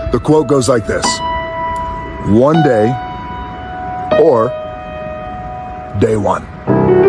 The quote goes like this: one day or day one.